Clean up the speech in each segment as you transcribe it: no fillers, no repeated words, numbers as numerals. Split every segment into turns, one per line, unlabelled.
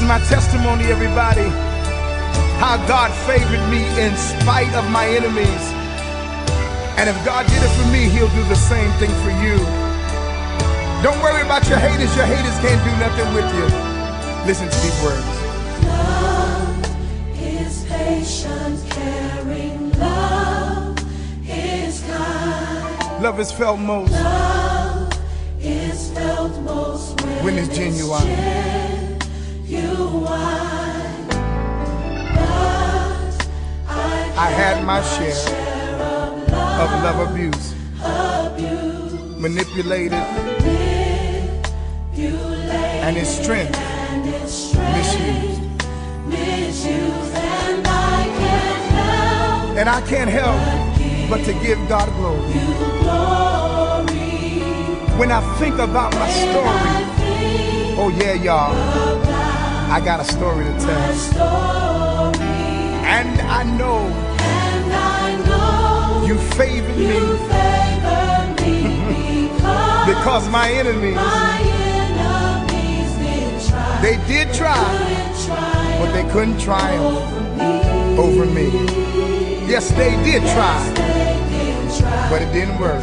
my testimony, everybody. How God favored me in spite of my enemies. And if God did it for me, he'll do the same thing for you. Don't worry about your haters. Your haters can't do nothing with you. Listen to these words.
Love is patient, caring. Love is kind.
Love is felt most.
Love is felt most when
it's genuine. I had my share of love abuse, manipulated, and its strength misused. And I can't help but to give God glory. When I think about my story, oh yeah, y'all, I got a story to tell. And I know you favored me because my enemies, they did try, but they couldn't triumph over me. Yes, they did try, but it didn't work.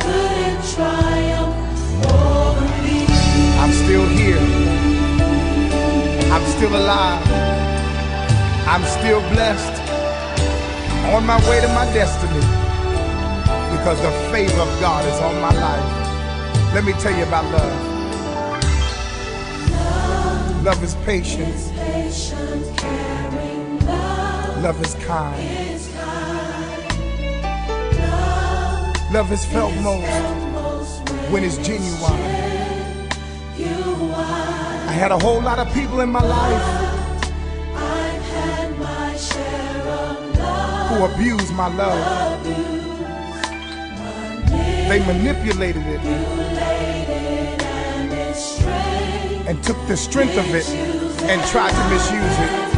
I'm still here. I'm still alive. I'm still blessed. On my way to my destiny, because the favor of God is on my life. Let me tell you about love. Love is patient. Love is kind. Love is felt most when it's genuine. I had a whole lot of people in my life who abused my love. They manipulated it and took the strength of it and tried to misuse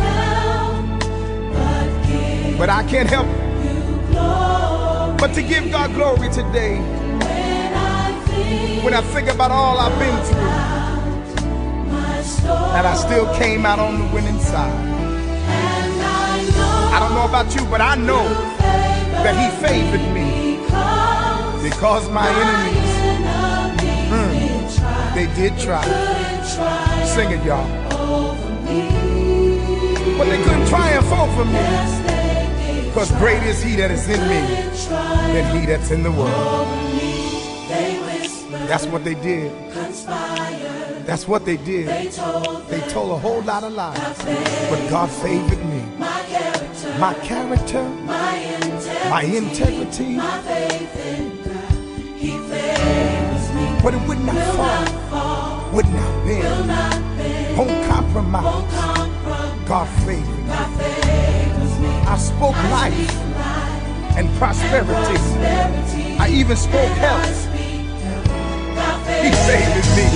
it. But I can't help but to give God glory today. When I think about all I've been through, and I still came out on the winning side. I don't know about you, but I know that he favored me because my enemies, they did try. Sing it, y'all. But they couldn't triumph over me, because great is he that is in me than he that's in the world. That's what they did. That's what they did. They told a whole lot of lies, but God favored me. My character, my integrity, but it would not fall, would not bend, won't compromise. God favored me. I spoke life and prosperity. I even spoke health. He favored me.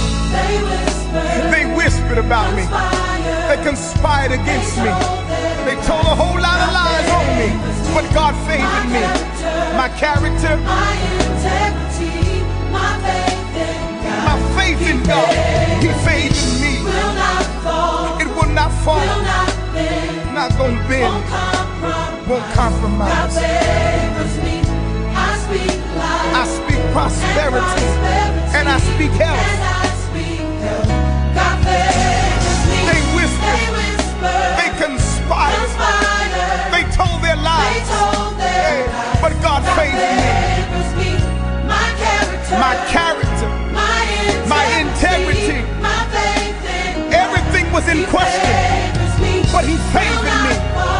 They whispered about me. They conspired against me. They told a whole lot of lies on me, but God favored me. My character, my integrity, my faith in God, he favored me. It will not fall, not gonna bend, won't compromise. I speak prosperity and I speak health. They whispered, they conspired, they told their lies, but God favored me. My character, my integrity, everything was in question, but he favored me.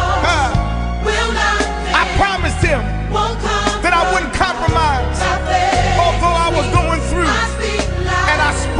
I promised him that I wouldn't compromise, although I was going through, and I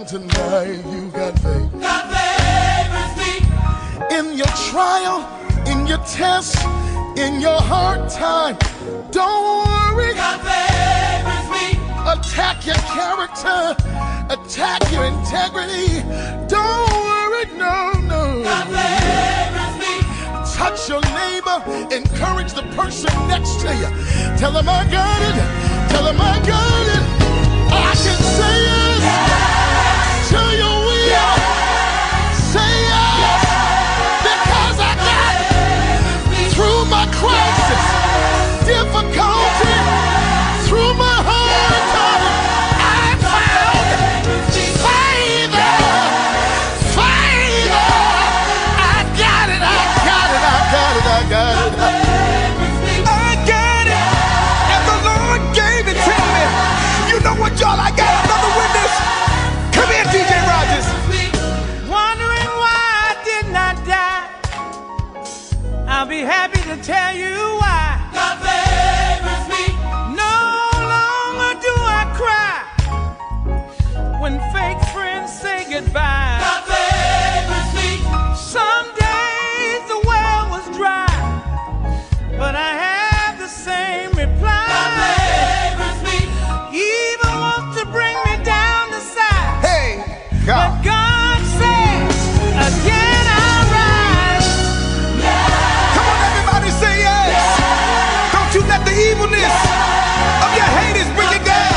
tonight. You got faith.
God favors me.
In your trial, in your test, in your hard time, don't worry.
God favors me.
Attack your character, attack your integrity. Don't worry, no, no.
God favors me.
Touch your neighbor, encourage the person next to you. Tell them I got it, tell them I got it. I can say yes, yes. To your will. Yes. Say yes, yes. Because I got it. Through my crisis, difficulty, through my hard time, I found favor, favor. I got it, I got it, I got it, I got it. I got it, and the Lord gave it to me. You know what, y'all? I got another witness. Come here, DJ Rogers.
Wondering why I did not die. I'll be happy to tell you why.
God favors me.
No longer do I cry when fake friends say goodbye.
God favors me.
Some days the well was dry, but I have the same reply.
God favors me.
Evil wants to bring me down the side.
Hey,
But
God.
God says, again I'll rise.
Come on, everybody, say yes. Don't you let the evilness of your haters bring you down.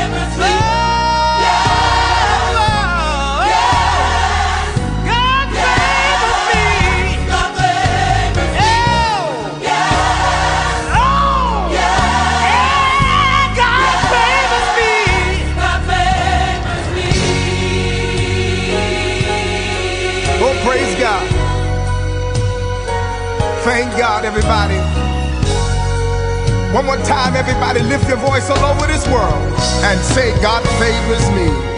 God favors me.
God favors me.
God favors me.
God favors me.
Oh, praise God. Thank God, everybody. One more time, everybody, lift your voice all over this world and say, God favors me.